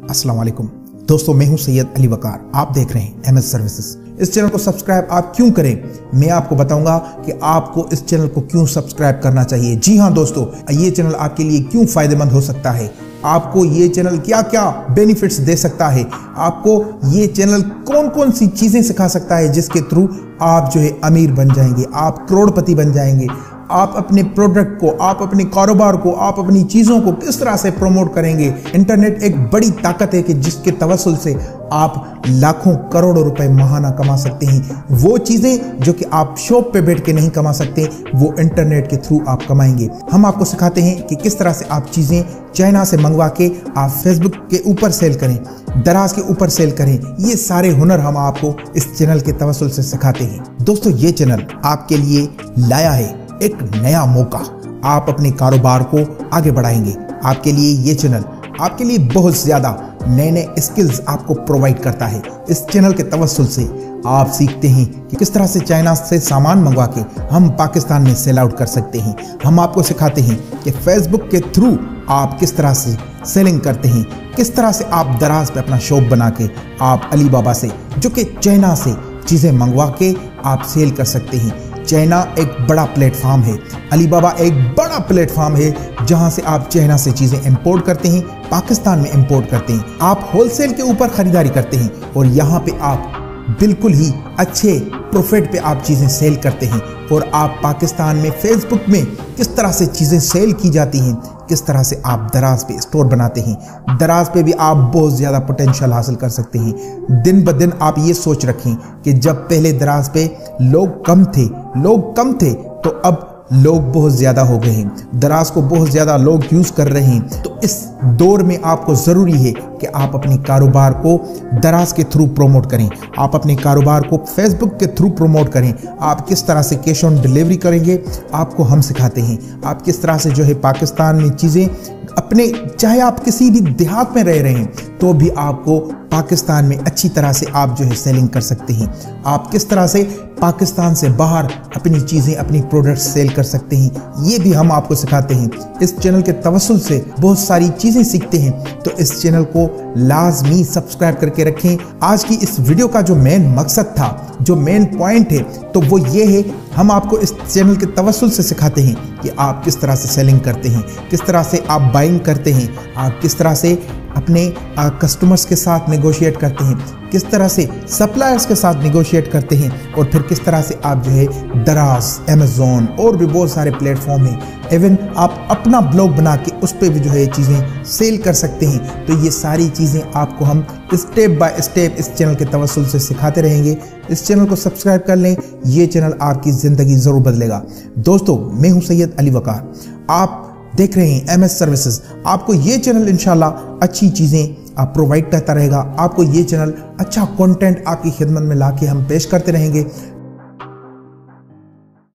अस्सलाम वालेकुम दोस्तों, मैं हूं सैयद अली वकार। आप देख रहे हैं MS सर्विसेज। इस चैनल को सब्सक्राइब आप क्यों करें, मैं आपको बताऊंगा कि आपको इस चैनल को क्यों सब्सक्राइब करना चाहिए। जी हां दोस्तों, ये चैनल आपके लिए क्यों फायदेमंद हो सकता है, आपको ये चैनल क्या क्या बेनिफिट्स दे सकता है, आपको ये चैनल कौन कौन सी चीजें सिखा सकता है जिसके थ्रू आप जो है अमीर बन जाएंगे, आप करोड़पति बन जाएंगे। आप अपने प्रोडक्ट को, आप अपने कारोबार को, आप अपनी चीज़ों को किस तरह से प्रमोट करेंगे। इंटरनेट एक बड़ी ताकत है कि जिसके तवस्सुल से आप लाखों करोड़ों रुपए माहाना कमा सकते हैं। वो चीज़ें जो कि आप शॉप पे बैठ के नहीं कमा सकते, वो इंटरनेट के थ्रू आप कमाएंगे। हम आपको सिखाते हैं कि किस तरह से आप चीज़ें चाइना से मंगवा के आप फेसबुक के ऊपर सेल करें, दराज के ऊपर सेल करें। ये सारे हुनर हम आपको इस चैनल के तवस्सुल से सिखाते हैं। दोस्तों, ये चैनल आपके लिए लाया है एक नया मौका। आप अपने कारोबार को आगे बढ़ाएंगे। आपके लिए ये चैनल आपके लिए बहुत ज़्यादा नए नए स्किल्स आपको प्रोवाइड करता है। इस चैनल के तवस्सुल से आप सीखते हैं कि किस तरह से चाइना से सामान मंगवा के हम पाकिस्तान में सेल आउट कर सकते हैं। हम आपको सिखाते हैं कि फेसबुक के थ्रू आप किस तरह से सेलिंग करते हैं, किस तरह से आप दराज पे अपना शॉप बना के आप अली बाबा से, जो कि चाइना से चीज़ें मंगवा के आप सेल कर सकते हैं। चाइना एक बड़ा प्लेटफॉर्म है, अली बाबा एक बड़ा प्लेटफॉर्म है जहां से आप चाइना से चीज़ें इंपोर्ट करते हैं, पाकिस्तान में इंपोर्ट करते हैं। आप होलसेल के ऊपर खरीदारी करते हैं और यहाँ पे आप बिल्कुल ही अच्छे प्रॉफिट पे आप चीज़ें सेल करते हैं। और आप पाकिस्तान में फेसबुक में किस तरह से चीज़ें सेल की जाती हैं, किस तरह से आप दराज पे स्टोर बनाते हैं। दराज पे भी आप बहुत ज़्यादा पोटेंशियल हासिल कर सकते हैं। दिन ब दिन आप ये सोच रखें कि जब पहले दराज पे लोग कम थे तो अब लोग बहुत ज़्यादा हो गए हैं। दराज को बहुत ज़्यादा लोग यूज़ कर रहे हैं। तो इस दौर में आपको ज़रूरी है कि आप अपने कारोबार को दराज के थ्रू प्रमोट करें, आप अपने कारोबार को फेसबुक के थ्रू प्रमोट करें। आप किस तरह से कैश ऑन डिलीवरी करेंगे, आपको हम सिखाते हैं। आप किस तरह से जो है पाकिस्तान में चीज़ें अपने, चाहे आप किसी भी देहात में रह रहे हैं तो भी आपको पाकिस्तान में अच्छी तरह से आप जो है सेलिंग कर सकते हैं। आप किस तरह से पाकिस्तान से बाहर अपनी चीज़ें, अपनी प्रोडक्ट्स सेल कर सकते हैं, ये भी हम आपको सिखाते हैं। इस चैनल के तवस्सुल से बहुत सारी चीज़ें सीखते हैं। तो इस चैनल को लाजमी सब्सक्राइब करके रखें। आज की इस वीडियो का जो मेन मकसद था, जो मेन पॉइंट है, तो वो ये है, हम आपको इस चैनल के तवस्सुल से सिखाते हैं कि आप किस तरह से सेलिंग करते हैं, किस तरह से आप बाइंग करते हैं, आप किस तरह से अपने कस्टमर्स के साथ नेगोशिएट करते हैं, किस तरह से सप्लायर्स के साथ नेगोशिएट करते हैं, और फिर किस तरह से आप जो है दराज, अमेज़ॉन और भी बहुत सारे प्लेटफॉर्म हैं, इवन आप अपना ब्लॉग बना के उस पर भी जो है चीज़ें सेल कर सकते हैं। तो ये सारी चीज़ें आपको हम स्टेप बाय स्टेप इस चैनल के तवस्सुल से सिखाते रहेंगे। इस चैनल को सब्सक्राइब कर लें, ये चैनल आपकी ज़िंदगी ज़रूर बदलेगा। दोस्तों, मैं हूँ सैयद अली वकार, आप देख रहे हैं MS सर्विसेज। आपको ये चैनल इंशाल्लाह अच्छी चीज़ें आप प्रोवाइड करता रहेगा। आपको ये चैनल अच्छा कंटेंट आपकी खिदमत में ला के हम पेश करते रहेंगे।